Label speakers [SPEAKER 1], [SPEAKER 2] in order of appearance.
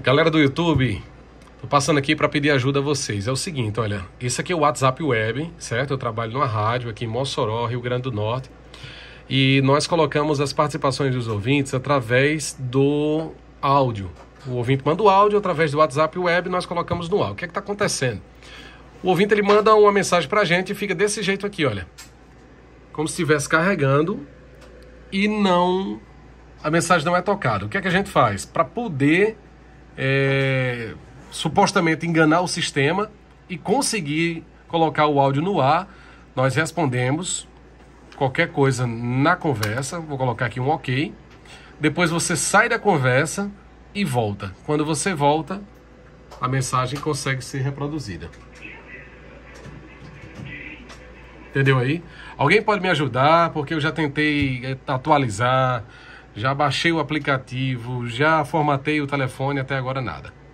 [SPEAKER 1] Galera do YouTube, tô passando aqui para pedir ajuda a vocês. É o seguinte, olha, esse aqui é o WhatsApp Web, certo? Eu trabalho numa rádio aqui em Mossoró, Rio Grande do Norte. E nós colocamos as participações dos ouvintes através do áudio. O ouvinte manda o áudio através do WhatsApp Web, nós colocamos no áudio. O que é que está acontecendo? O ouvinte ele manda uma mensagem para a gente e fica desse jeito aqui, olha. Como se estivesse carregando e a mensagem não é tocada. O que é que a gente faz? Para poder supostamente enganar o sistema e conseguir colocar o áudio no ar, nós respondemos qualquer coisa na conversa. Vou colocar aqui um ok. Depois você sai da conversa e volta. Quando você volta, a mensagem consegue ser reproduzida. Entendeu aí? Alguém pode me ajudar? Porque eu já tentei atualizar, já baixei o aplicativo, já formatei o telefone, até agora nada.